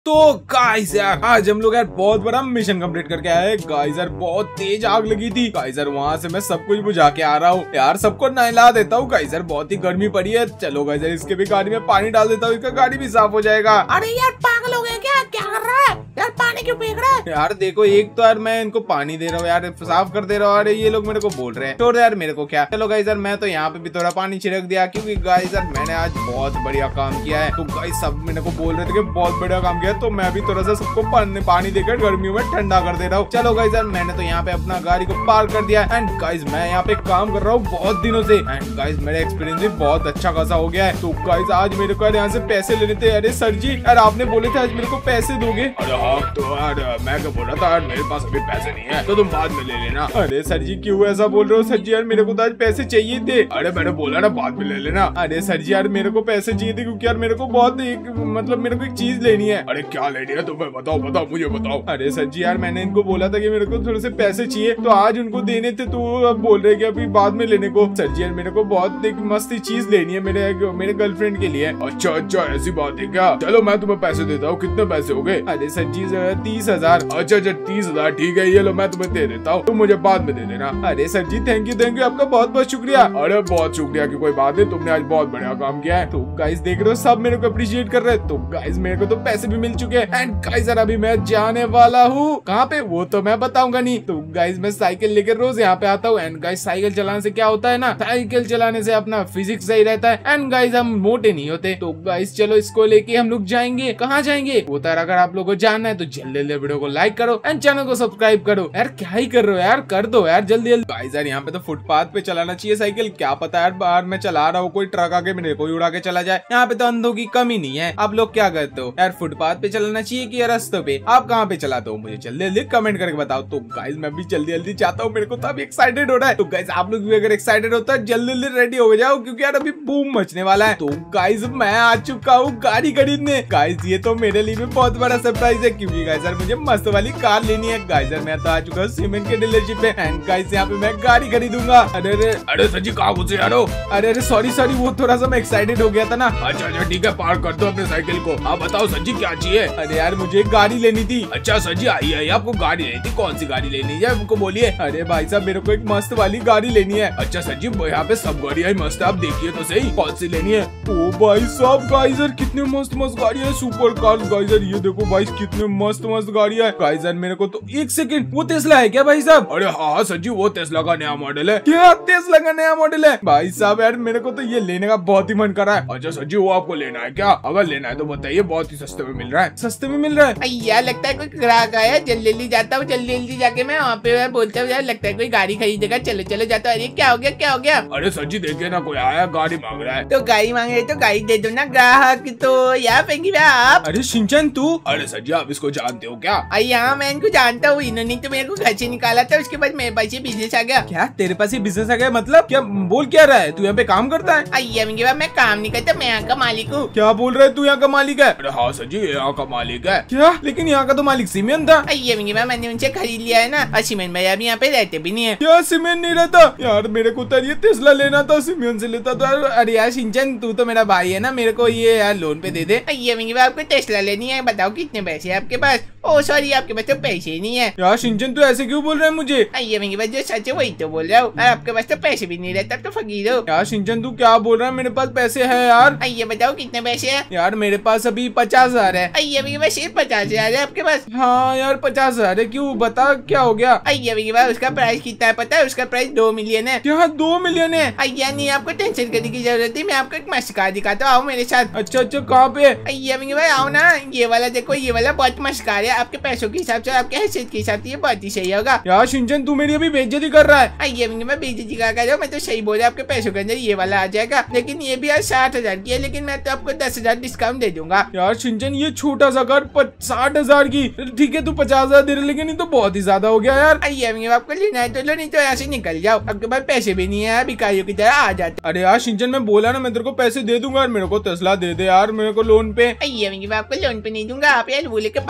तो गाइस यार आज हम लोग यार बहुत बड़ा मिशन कंप्लीट करके आए हैं। गाइस यार बहुत तेज आग लगी थी। गाइस यार वहाँ से मैं सब कुछ बुझा के आ रहा हूँ यार, सबको नहला देता हूँ। गाइस यार बहुत ही गर्मी पड़ी है। चलो गाइस यार इसके भी गाड़ी में पानी डाल देता हूँ, इसका गाड़ी भी साफ हो जाएगा। अरे यार पागल हो गया क्या कर रहा है यार, पानी क्यों फेंक रहा है यार? देखो एक तो यार मैं इनको पानी दे रहा हूँ यार, साफ कर दे रहा हूँ। अरे ये लोग मेरे को बोल रहे हैं छोड़ यार मेरे को क्या। चलो गाइस यार मैं तो यहाँ पे भी थोड़ा पानी छिड़क दिया, क्योंकि गाइस यार मैंने आज बहुत बढ़िया काम किया है। तो गाइस सब मेरे को बोल रहे थे कि बहुत बढ़िया काम किया, तो मैं भी थोड़ा सा सबको पानी देकर गर्मियों में ठंडा कर दे रहा हूँ। चलो गाइस यार मैंने तो यहाँ पे अपना गाड़ी को पार्क कर दिया। एंड गाइस मैं यहाँ पे काम कर रहा हूँ बहुत दिनों से। एंड गाइस मेरा एक्सपीरियंस भी बहुत अच्छा खासा हो गया है। तो गाइस आज मेरे को यहाँ से पैसे लेने थे। अरे सर जी यार आपने बोले थे आज मेरे को पैसे दोगे। अरे हाँ तो यार मैं क्या बोल रहा था यार, मेरे पास अभी पैसे नहीं है तो तुम बाद में ले लेना। अरे सर जी क्यों ऐसा बोल रहे हो? सर जी यार मेरे को तो आज पैसे चाहिए थे। अरे मैंने बोला ना बाद में ले लेना। अरे सर जी यार मेरे को पैसे चाहिए थे, क्योंकि यार मेरे को बहुत मेरे को एक चीज लेनी है। अरे क्या लेनी है तुम्हें बताओ मुझे बताओ। अरे सर जी यार मैंने इनको बोला था कि मेरे को थोड़े से पैसे चाहिए, तो आज उनको देने थे, तो अब बोल रहे कि अभी बाद में लेने को। सर जी यार मेरे को बहुत एक मस्त चीज लेनी है मेरे गर्लफ्रेंड के लिए। अच्छा ऐसी बात है क्या? चलो मैं तुम्हें पैसे देता हूँ। कितने पैसे हो गए? अरे सर जी 30,000। अच्छा 30,000 ठीक है, ये लो मैं तुम्हें दे देता हूँ, तुम मुझे बाद में दे देना। अरे सर जी थैंक यू आपका बहुत बहुत शुक्रिया। अरे बहुत शुक्रिया की कोई बात है, तुमने आज बहुत बढ़िया काम किया है। तो गाइस देख रहे हो सब मेरे को अप्रिशिएट कर रहे हैं। तो गाइस मेरे को तो पैसे भी मिल चुके हैं। एंड गाइस यार अभी मैं जाने वाला हूँ कहाँ पे वो तो मैं बताऊंगा नहीं। तो गाइस मैं साइकिल लेकर रोज यहाँ पे आता हूँ। एंड गाइस साइकिल चलाने से क्या होता है ना, साइकिल चलाने से अपना फिजिक्स सही रहता है। एंड गाइस हम मोटे नहीं होते। तो गाइस चलो इसको लेके हम लोग जाएंगे। कहाँ जाएंगे वो तो अगर आप लोगों को जानना है तो जल्दी वीडियो को लाइक करो एंड चैनल को सब्सक्राइब करो। यार क्या ही कर रहे हो यार, कर दो यार जल्दी। गाइस यार यहाँ पे तो फुटपाथ पे चलाना चाहिए साइकिल। क्या पता यार बाहर मैं चला रहा हूँ कोई ट्रक आके मेरे को उड़ा के चला जाए। यहाँ पे तो अंधों की कमी नहीं है। आप लोग क्या करते हो यार, फुटपाथ पे चलाना चाहिए कि रास्तों पे? आप कहाँ पे चलाते हो मुझे जल्दी कमेंट करके बताओ। तो गाइस मैं भी जल्दी चाहता हूँ, मेरे को तो अभी एक्साइटेड हो रहा है। तो गाइस आप लोग भी अगर एक्साइटेड होता है जल्दी रेडी हो जाओ, क्योंकि यार अभी बूम मचने वाला है। तो गाइस मैं आ चुका हूँ गाड़ी खरीदने। गाइस ये तो मेरे लिए भी बहुत बड़ा सरप्राइज है, क्योंकि गाइस यार मुझे मस्त वाली कार लेनी है। गाइस यार मैं तो आ चुका हूँ सीमेंट के डीलरशिप पे। एंड गाइस यहाँ पे मैं गाड़ी खरीदूंगा। अरे सर जी कहाँ घुसे यारो? अरे सॉरी वो थोड़ा सा मैं एक्साइटेड हो गया था ना। अच्छा ठीक है पार्क कर दो अपने साइकिल को। आप बताओ सर जी क्या चाहिए? अरे यार मुझे एक गाड़ी लेनी थी। अच्छा सर जी आई आपको गाड़ी लेनी थी, कौन सी गाड़ी लेनी है हमको बोलिए। अरे भाई साहब मेरे को एक मस्त वाली गाड़ी लेनी है। अच्छा सर जी यहाँ पे सब गाड़ियाँ मस्त है, आप देखिए तो सही कौन सी लेनी है। ओ भाई साहब गाइस यार कितने मस्त गाड़ी है, सुपर कार। गाइस यार ये देखो भाई कितने मस्त गाड़ियाँ है। गाइस यार मेरे को तो एक सेकंड, वो टेस्ला है क्या भाई साहब? अरे हाँ सर जी वो टेस्ला का नया मॉडल है। क्या टेस्ला का नया मॉडल है? भाई साहब यार मेरे को तो ये लेने का बहुत ही मन कर रहा है। अच्छा सर जी वो आपको लेना है क्या? अगर लेना है तो बताइए, बहुत ही सस्ते में मिल रहा है। सस्ते में मिल रहा है? यार लगता है कोई ग्राहक आया, जल्दी जाता हूँ, जल्दी जाके मैं वहाँ पे बोलता हूँ यार लगता है कोई गाड़ी खरीदेगा, चलो जाता हूँ। अरे क्या हो गया? अरे सर जी देखिए ना कोई आया गाड़ी मांग रहा है। तो गाड़ी मांग रहे तो गाड़ी दे दो ना ग्राहक। तो यार फेंकी आप। अरे शिनचैन तू? अरे सर जी आप इसको जानते हो क्या? हाँ मैं इनको जानता हूँ, इन्होंने तो मेरे को घर से निकाला था, उसके बाद मेरे पास ये बिजनेस आ गया। क्या तेरे पास ये बिजनेस आ गया? मतलब क्या बोल क्या रहा है? तू यहाँ पे काम करता है? मैं काम नहीं करता, मैं यहाँ का मालिक हूँ। क्या बोल रहा है तू यहाँ का मालिक है? अरे हाँ सर जी यहाँ का मालिक है। क्या? लेकिन यहाँ का तो मालिक सीमेंट था। मैंने उनसे खरीद लिया है ना, और सीमेंट भैया भी यहाँ पे रहते भी नहीं है। क्या सीमेंट नहीं रहता? यार मेरे को तो ये टेस्ला लेना था, सीमेंट से लेता था। अरे यार शिनचैन तू तो मेरा भाई है ना, मेरे को ये यार लोन पे दे दे। आपको टेस्ला लेनी है, बताओ कितने पैसे है आपके पास? ओ सॉरी आपके पास तो पैसे ही नहीं है। यार शिनचैन तू ऐसे क्यों बोल रहा है मुझे? मेरे पास जो सच है वही तो बोल रहा हूँ। आपके पास तो पैसे भी नहीं रहता, तो फकीर हो। यार शिनचैन तू क्या बोल रहा है? मेरे पास पैसे है यार। ये बताओ कितने पैसे है? यार मेरे पास अभी 50,000 है। मेरे पास सिर्फ 50,000 है आपके पास? हाँ यार 50,000 है। क्यों बता क्या हो गया? मेरे पास उसका प्राइस कितना है पता है? उसका प्राइस 2 मिलियन है। क्या 2 मिलियन है? नहीं आपको टेंशन करने की जरूरत है, मैं आपको एक मस्त कार दिखाता हूँ, आओ मेरे साथ। अच्छा कहाँ पे? मेरे भाई आओ ना, ये वाला देखो, ये वाला बहुत मस्त कार है। आपके पैसों के हिसाब से, आपके हैसियत के हिसाब से ये बहुत ही सही होगा। यार शिनचैन तू मेरी अभी बेइज्जती कर रहा है। मैं बेइज्जती कर रहा हूँ? मैं तो सही बोल रहा हूँ, आपके पैसों के अंदर ये वाला आ जाएगा। लेकिन ये भी यार 60,000 की है, लेकिन मैं तो आपको 10,000 डिस्काउंट दे दूंगा। यार शिनचैन ये छोटा सा कार 60,000 की, ठीक है तू 50,000 दे रहे, लेकिन ये तो बहुत ही ज्यादा हो गया यार। आपको लेना है तो लो, नहीं तो यहाँ से निकल जाओ, आपके पास पैसे भी नहीं है, भिखारियों की तरह आ जाते। अरे यार शिनचैन मैं बोला ना मैं तेरे को पैसे दे दूंगा, मेरे को टेस्ला दे दे यार, मेरे को लोन पे। मैं आपको लोन पे नहीं दूंगा, आप यार वो लेके भाग जाओगे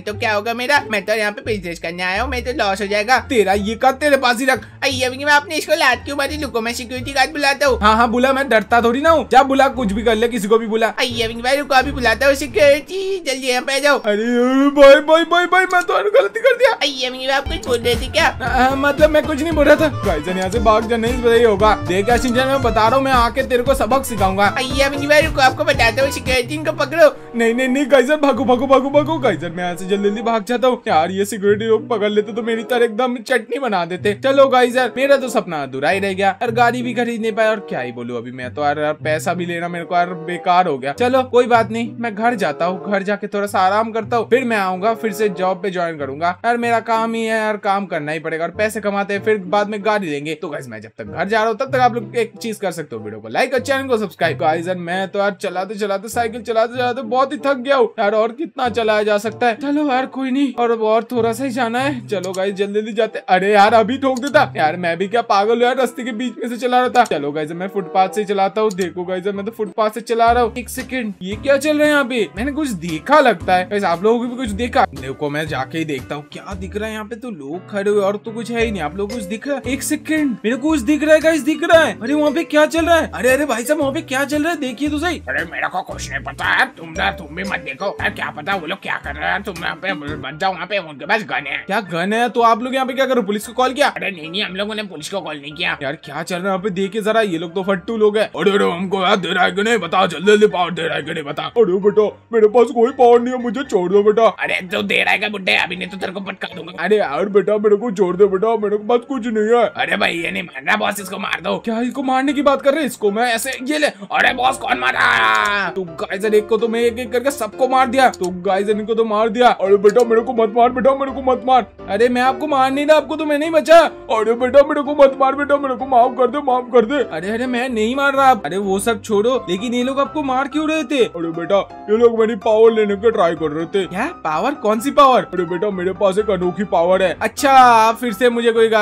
तो क्या होगा मेरा? मैं तो यहाँ पे बिजनेस करने आया हूँ, मैं तो लॉस हो जाएगा। तेरा ये का तेरे पास ही रख। मैं आपने इसको लात क्यों मारी? रुको मैं सिक्योरिटी गार्ड बुलाता हूँ। हाँ बुला, मैं डरता थोड़ी ना हूँ। जा बुला, कुछ भी कर ले, किसी को भी बुला। भाई रुको अभी बुलाता हूँ सिक्योरिटी, जल्दी यहाँ पे आ जाओ। अरे भाई भाई भाई भाई मैं तो गलती कर दिया। आप कुछ बोल रहे थे क्या? मतलब मैं कुछ नहीं बोल रहा था। गाइस यहाँ से भाग जा, नहीं पता ही होगा। देख शिनचैन मैं बता रहा हूँ, मैं आके तेरे को सबक सिखाऊंगा। भाई रुको आपको बताता हूँ, सिक्योरिटी इनको पकड़ो। नहीं नहीं नहीं गाइस भागो भागो भागो भागो। गाइस मैं यहाँ से जल्दी जल्दी भाग जाता हूँ यार। ये सिक्योरिटी लोग पकड़ लेते तो मेरी तरह एकदम चटनी बना देते। चलो गाइस मेरा तो सपना अधूरा ही रह गया और गाड़ी भी खरीद नहीं पाया। और क्या ही बोलूं अभी मैं तो यार, पैसा भी लेना मेरे को यार बेकार हो गया। चलो कोई बात नहीं, मैं घर जाता हूँ, घर जाके थोड़ा सा आराम करता हूँ, फिर मैं आऊंगा, फिर से जॉब पे ज्वाइन करूंगा। यार मेरा काम ही है यार, काम करना ही पड़ेगा और पैसे कमाते हैं, फिर बाद में गाड़ी लेंगे। तो गाइस मैं जब तक घर जा रहा हूँ तब तक आप लोग एक चीज कर सकते हो, वीडियो को लाइक और चैनल को सब्सक्राइब। गाइस मैं तो यार चलाते चलाते साइकिल चलाते चलाते बहुत ही थक गया हूँ यार, और कितना चलाया जा सकता है। चलो यार कोई नहीं, और थोड़ा सा ही जाना है। चलो गाइस जल्दी जल्दी जाते। अरे यार अभी ठोक देता यार, मैं भी क्या पागल हूँ यार, रास्ते के बीच में से चला रहा था। चलो गाइस मैं फुटपाथ से चलाता हूँ। देखो गाइस मैं तो फुटपाथ से चला रहा हूँ। एक सेकंड, ये क्या चल रहा है यहाँ पे? मैंने कुछ देखा लगता है। गाइस आप लोगों को भी कुछ देखा? देखो मैं जाके ही देखता हूँ क्या दिख रहा है यहाँ पे। तो लोग खड़े हुए और तो कुछ है ही नहीं। आप लोग कुछ दिख रहा है? एक सेकंड, मेरे को कुछ दिख रहा है गाइस, दिख रहा है। अरे वहाँ पे क्या चल रहा है? अरे अरे भाई साहब वहाँ पे क्या चल रहा है? देखिए तो सही। अरे मेरे को कुछ नहीं पता है, तुम भी मत देखो यार, क्या पता वो लोग क्या कर रहे हैं। तुम यहाँ पे मत जाओ, वहाँ पे उनके पास गन है। क्या गन है? तो आप लोग यहाँ पे क्या करो? पुलिस को कॉल किया? अरे नहीं हम लोगों ने पुलिस को कॉल नहीं किया। यार क्या चल रहा है यहाँ पे? देखिए जरा, ये लोग तो फट्टू लोग हैं। अरे अरे हमको यार दे रहा है कि नहीं बता, जल्दी जल्दी पावर दे रहा है कि नहीं बता। अरे बेटा मेरे पास कोई पावर नहीं है, मुझे छोड़ दो बेटा। अरे तो दे रहा है क्या बुड्ढे? अभी नहीं तो तेरे को पटका दूंगा। अरे यार बेटा मेरे को छोड़ दो बेटा, मेरे पास कुछ नहीं है। अरे भाई ये नहीं मारना बॉस, इसको मार दो। क्या इसको मारने की बात कर रहे हैं? इसको मैं ऐसे ये ले। अरे बॉस कौन मारा? तो गाइस एक को तो मैं एक एक करके सबको मार दिया। तो गाइस इनको तो मार दिया। अरे बेटा मेरे को मत मार, बेटा मेरे को मत मार। अरे मैं आपको मार नहीं रहा, आपको तो मैं नहीं बचा। अरे बेटा मेरे को मत मार, बेटा मेरे को माफ कर दे, माफ कर दे। अरे अरे मैं नहीं मार रहा। अरे वो सब छोड़ो, लेकिन ये लोग आपको मार क्यों रहे थे? अरे बेटा ये लोग मेरी पावर लेने के ट्राई कर रहे थे। क्या पावर? कौन सी पावर? अरे बेटा मेरे पास एक अनोखी पावर है। अच्छा फिर से मुझे कोई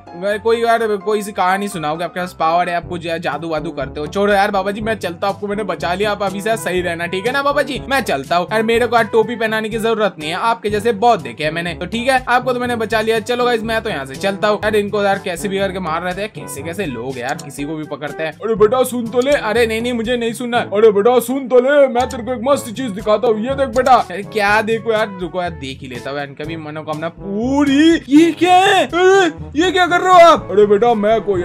कोई सी कहानी सुनाओगे? आपके पास पावर है, आप कुछ जादू वादू करते हो। छोड़ो यार बाबा जी, मैं चलता हूँ, आपको मैंने बचा लिया, आप अभी से सही रहना, ठीक है ना बाबा जी? मैं चलता हूँ। यार मेरे को आज टोपी पहनाने की जरूरत नहीं है, आपके जैसे बहुत देखे हैं मैंने, तो ठीक है आपको तो मैंने बचा लिया। चलो गाइस मैं तो यहाँ से चलता हूँ। यार इनको यार कैसे भी करके मार रहे थे, कैसे कैसे लोग यार किसी को भी पकड़ते हैं। अरे बेटा सुन तो ले। अरे नहीं नहीं मुझे नहीं सुनना। अरे बेटा सुन तो ले, मैं तेरे को एक मस्त चीज दिखाता हूँ, ये देख बेटा। अरे क्या देखो यार, रुको यार देख ही लेता हूँ। इनका भी मनोकामना पूरी। ये क्या है? ये क्या कर रहे हो आप? अरे बेटा मैं कोई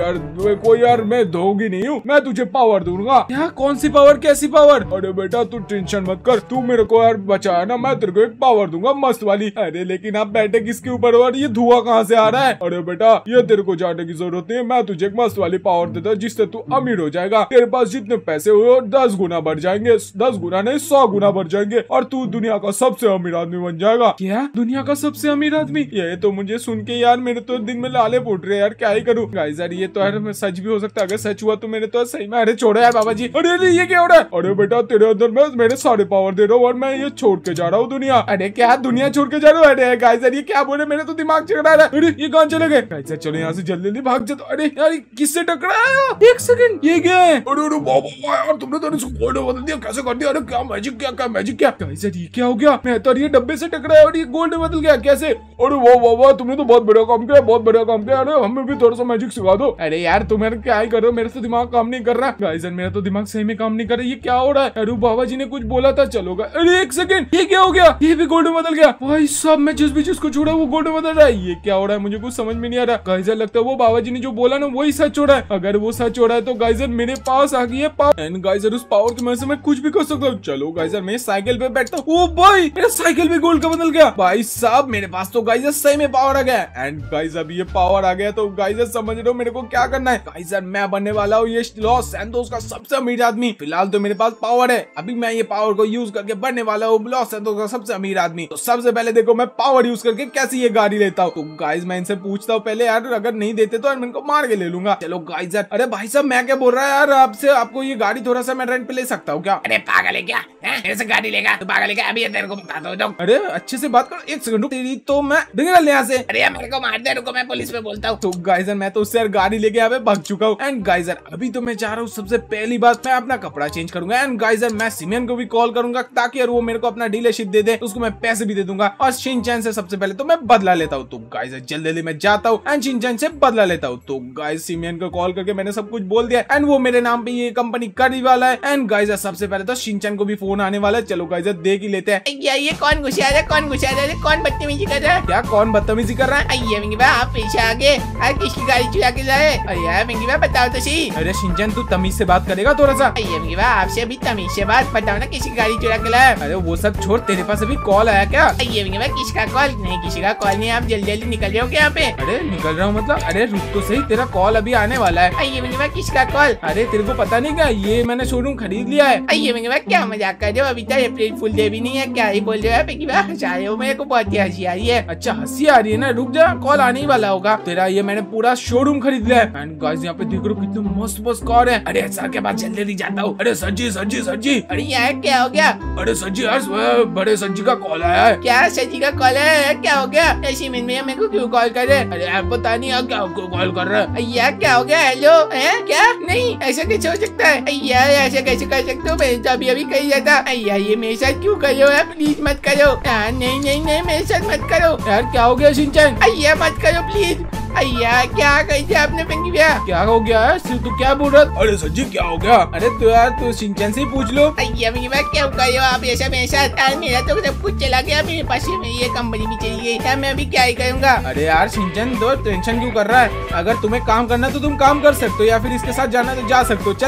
यार मैं धोगी नहीं हूँ, मैं तुझे पावर दूंगा। क्या? कौन सी पावर? कैसी पावर? अरे बेटा तू टेंशन मत कर, तू मेरे को यार बचाया ना, मैं तेरे को एक पावर दूंगा मस्त वाली। अरे लेकिन आप बैठे किसके ऊपर हो? ये धुआं कहाँ से आ रहा है? अरे बेटा ये तेरे को जाने की जरूरत नहीं है, मैं तुझे एक मस्त वाली पावर देता हूँ जिससे तू अमीर हो जाएगा। तेरे पास जितने पैसे हुए 10 गुना बढ़ जाएंगे, 10 गुना नहीं 100 गुना बढ़ जाएंगे और तू दुनिया का सबसे अमीर आदमी बन जाएगा। क्या? दुनिया का सबसे अमीर आदमी? ये तो मुझे सुन के यार मेरे तो दिन में लाले फूट रहे यार, क्या ही करूँ। गाइस यार ये तो यार सच भी हो सकता है, अगर सच हुआ तो मेरे तो सही में। अरे छोड़ो यार बाबा जी। अरे ये क्या हो रहा है? अरे बेटा तेरे अंदर मैं मेरे सारे पावर दे रहा हूँ और मैं ये छोड़ के जा रहा हूँ दुनिया। अरे क्या दुनिया छोड़ के जा रहा हूँ? अरे गाइस यार ये क्या बोले, मेरे तो दिमाग चकरा रहा है। अरे ये कहाँ चले गए? गाइस यार चलो यहाँ से जल्दी जल्दी भाग जाओ। अरे यार किससे टकराया? एक सेकंड, ये क्या है? अरे बाबा यार तुमने तो इसको गोल्ड बदल दिया, कैसे कर दिया? अरे क्या मैजिक, क्या मैजिक क्या? गाइस यार ये क्या हो गया? मैं तो ये डब्बे से टकराया और ये गोल्ड बदल गया, कैसे? अरे वाह तुमने तो बहुत बढ़िया काम किया, बहुत बढ़िया काम किया। अरे हमें भी थोड़ा सा मैजिक सिखा दो। अरे यार तुम क्या ही कर रहे हो, मेरे तो दिमाग काम नहीं कर रहा। गाइस यार मेरा तो दिमाग सही में काम नहीं कर रहा, ये क्या हो रहा है? अरे बाबा जी ने कुछ बोला था, चलो। अरे एक सेकंड, ये क्या हो गया? ये भी गोल्ड बदल गया। भाई साहब मैं जिस भी चीज को छोड़ा वो गोल्ड बदल रहा है, ये क्या हो रहा है? मुझे कुछ समझ में नहीं आ रहा। गाइस यार लगता है वो बाबा जी ने जो बोला ना वही सच हो रहा है। अगर वो सच हो रहा है तो गाइस यार मेरे पास आ गई है पावर, एंड गाइस यार उस पावर की वजह से मैं कुछ भी कर सकता हूँ। चलो गाइस यार मैं साइकिल पे बैठता हूँ। ओ भाई मेरा साइकिल भी गोल्ड का बदल गया। भाई साहब मेरे पास तो गाइस यार सही में पावर आ गया। एंड गाइस अब ये पावर आ गया तो गाइस यार समझ रहे हो मेरे को क्या करना है। गाइस यार मैं बनने वाला हूँ ये लॉस सैंटोस का सबसे अमीर आदमी। फिलहाल तो मेरे पास पावर है, अभी मैं ये पावर को यूज करके बनने वाला हूँ लॉस सैंटोस का सबसे अमीर आदमी। तो सबसे पहले देखो मैं पावर यूज करके कैसे ये गाड़ी लेता हूँ। तो गाइस मैं इनसे पूछता हूँ पहले यार, अगर नहीं देते तो मैं इनको मार के ले लूंगा। चलो गाइस यार। अरे भाई साहब मैं क्या बोल रहा है यार आपसे, आपको ये गाड़ी थोड़ा सा मैं रेंट पे ले सकता हूँ क्या? अरे पागल है क्या? मेरे से गाड़ी लेगा? तू पागल है क्या? अभी तेरे को बताता हूँ। अरे अच्छे से बात करो, एक सेकंड तेरी तो मैं निकल यहाँ से। अरे मेरे को मार दे, रुको मैं पुलिस पे बोलता हूँ। तो गाइस मैं तो उससे यार गाड़ी लेके यहाँ पे भाग चुका हूँ। एंड गाइस अभी तो मैं जा रहा हूँ, सबसे पहली बात मैं अपना कपड़ा चेंज करूंगा। एंड गाइस मैं सिमियन को भी कॉल करूंगा ताकि यार वो मेरे को अपना डीलरशिप दे दे, उसको मैं पैसे भी दे दूंगा और शिनचैन से सबसे पहले तो मैं बदला लेता हूँ। तो गाइस जल्दी मैं जाता हूँ एंड शिनचैन से बदला लेता हूँ। तो गाइस सिमियन को कॉल करके मैंने सब कुछ बोल दिया एंड वो मेरे नाम पे ये कंपनी करने वाला है। एंड गाइस सबसे पहले तो शिनचैन को भी फोन आने वाला है। चलो गाइस देख ही लेते हैं। ये कौन घुसा रहा है, कौन घुसा रहा है, कौन बदतमीजी कर रहा है? क्या कौन बदतमीजी कर रहा है? ये विंगी भाई आप पीछे आगे, किसकी गाड़ी चुरा के लाए? अरे यार विंगी भाई बताओ तो सही। अरे शिनचैन तू तमीज से बात करेगा थोड़ा सा? ये विंगी भाई आपसे अभी तमीज से बात, बताओ ना किसकी गाड़ी चुरा के लाए? अरे वो सब छोड़, तेरे पास अभी कॉल आया क्या? ये विंगी भाई किसका कॉल? नहीं किसी का कॉल नहीं, आप जल्दी जल्दी निकल रहे हो क्या यहाँ पे? अरे निकल रहा हूँ मतलब? अरे रुक तो सही, तेरा कॉल अभी आने वाला है। ये विंगी भाई किसका कॉल? अरे तेरे को पता नहीं क्या, ये मैंने शोरूम खरीद लिया है। ये विंगी भाई क्या मजाक कर रहे हो? अभी तक अप्रैल फुल डे भी नहीं है, क्या ही बोल रहे हो विंगी भाई? हंसा रहे हो मेरे को, बहुत ही हंसी आ रही है। अच्छा हंसी आ रही है ना, रुक जा, कॉल आने ही वाला होगा तेरा। ये मैंने पूरा शोरूम खरीद लिया है एंड गाइस यहाँ पे देख रहे हो कितने मस्त मस्त कार है। अरे सर के पास जल्दी जाता हूँ। अरे सर जी अरे यार क्या हो गया? अरे सर जी यार बड़े सर जी का कॉल आया है। क्या सर जी का कॉल है? क्या हो गया? सिमिन भैया मेरे को क्यों कॉल कर रहे? अरे यार पता नहीं यार क्या कॉल कर रहा है। यार क्या हो गया? हेलो है क्या? नहीं ऐसा कैसे हो सकता है यार, ऐसा कैसे कर सकते हो? मैंने तो अभी कही जाता। यार ये मेरे साथ क्यों कर रहे हो यार, प्लीज मत करो यार। नहीं मेरे साथ मत करो यार। क्या हो गया शिनचैन? यार मत करो प्लीज। यार क्या कही थी आपने विंगी भैया? क्या हो गया है? तू क्या बोल रहा है? अरे सज्जी क्या हो गया? अरे तो यार तू शिनचैन से ही पूछ लो। विंगी भैया क्या कर रहे हो आप ऐसा मेरे साथ? यार मेरा तो सब कुछ चला गया, मेरे पास ये कंपनी भी चली गई यार, मैं अभी क्या ही करूँगा? अरे यार शिनचैन तो टेंशन क्यों कर रहा है? अगर तुम्हें काम करना है तो तुम काम कर सकते हो, या फिर इसके साथ जाना तो जा सकते हो।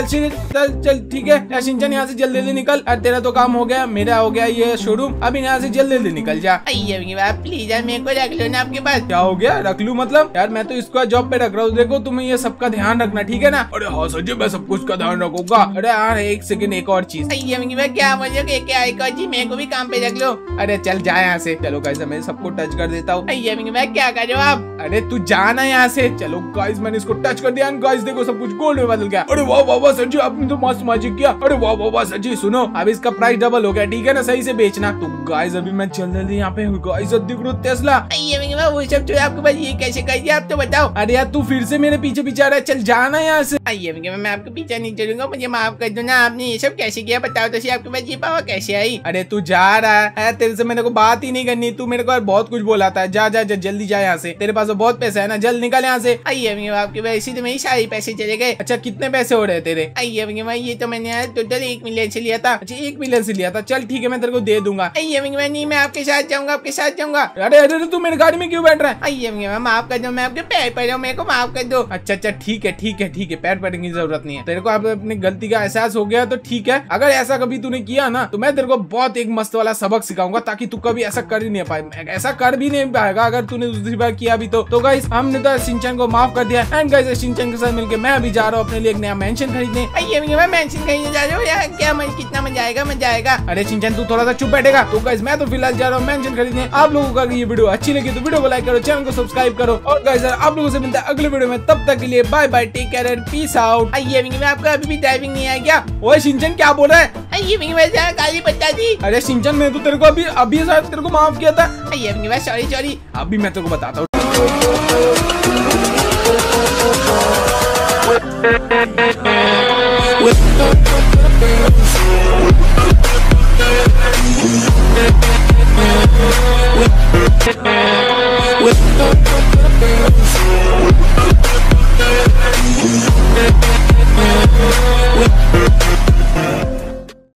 चल ठीक है यार शिनचैन, यहाँ से जल्दी निकल। तेरा तो काम हो गया, मेरा हो गया ये शोरूम। अब यहाँ से जल्दी निकल जा। विंगी भैया प्लीज यार मेरे को रख लो ना आपके पास। क्या हो गया? रख लूँ मतलब? यार मैं तो इसको जॉब पे रख रहा हूँ, देखो तुम्हें ये सबका ध्यान रखना, ठीक है ना? अरे हाँ सर जी मैं सब कुछ का ध्यान रखूंगा। अरे यार एक सेकंड, एक और चीज। क्या बोलो क्या एक और चीज? मेरे को भी काम पे रख लो। अरे चल जा यहाँ से। चलो गाइस मैं सबको टच कर देता हूँ। क्या कर रहे हो आप? अरे तू जाना यहाँ से। चलो गाइस मैंने इसको टच कर दिया, गाइस देखो सब कुछ गोल्ड में बदल गया। अरे वाह सर जी आपने तो मस्त मैजिक किया। अरे वाह सर जी सुनो, अब इसका प्राइस डबल हो गया, ठीक है ना? सही से बेचना। तो गाइस अभी मैं जल्दी यहाँ पे गाइस देख रहा हूँ टेस्ला। वो सब तो आपके पास ये कैसे कर दिया आप तो बताओ। अरे यार तू फिर से मेरे पीछे आ रहा है, चल जाना यहाँ से। मैं आपके पीछे नहीं चलूंगा, मुझे माफ कर दो ना। आपने ये सब कैसे किया बताओ तो सही, आपके पास ये पावर कैसे आई? अरे तू जा रहा है, तेरे से मेरे को बात ही नहीं करनी। तू मेरे को बहुत कुछ बोलाता है। जा जल्दी जा यहाँ से, तेरे पास तो बहुत पैसा है ना, जल्द निकल यहाँ से। आपके वैसे तो मेरी सारी पैसे चले गए। अच्छा कितने पैसे हो रहे तेरे? ये तो मैंने टोटल 1 मिलियन से लिया था। अच्छा 1 मिलियन से लिया था, चल ठीक है मैं तेरे को दे दूंगा। नहीं मैं आपके साथ जाऊंगा, आपके साथ जाऊंगा। अरे तू मेरी गाड़ी में क्यों बैठ रहा है? माफ कर दो, मैं आपके पैर पड़ रहा हूँ, मेरे को माफ कर दो। अच्छा ठीक है, पैर पड़ने की जरूरत नहीं है। तेरे को अब अपनी गलती का एहसास हो गया तो ठीक है। अगर ऐसा कभी तूने किया ना तो मैं तेरे को बहुत एक मस्त वाला सबक सिखाऊंगा, ताकि तू कभी ऐसा कर ही नहीं पाए, ऐसा कर भी नहीं पाएगा अगर तूने दूसरी बार किया भी तो गाइस हमने तो शिनचैन को माफ कर दिया। एंड गाइस शिनचैन के साथ मिलकर मैं अभी जा रहा हूँ अपने लिए एक नया मेंशन खरीदने। मेंशन खरीदने जा रहे हो यार? क्या कितना मजा आएगा? अरे शिनचैन तू थोड़ा सा चुप बैठेगा? तो गाइस मैं तो फिलहाल जा रहा हूँ मेंशन खरीदने। आप लोगों को अगर ये वीडियो अच्छी लगी तो वीडियो को लाइक करो, चैनल को सब्सक्राइब करो और गाइस आप लोगों से मिलता है अगले वीडियो में। तब तक के लिए bye bye, take care and peace out. आपको अभी भी ड्राइविंग नहीं आया क्या? ओए शिनचैन क्या बोल रहा है? गाली बता दी। अरे शिनचैन मैं तो तेरे को अभी शायद तेरे को माफ किया था। सॉरी अभी मैं तेरे को बताता हूँ। with